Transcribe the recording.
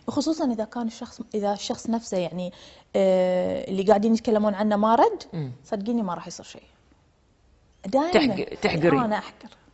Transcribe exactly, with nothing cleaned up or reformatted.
خصوصا اذا كان الشخص اذا الشخص نفسه يعني آه اللي قاعدين يتكلمون عنه ما رد، صدقيني ما راح يصير شيء. دائما تحق... تحقري انا احقر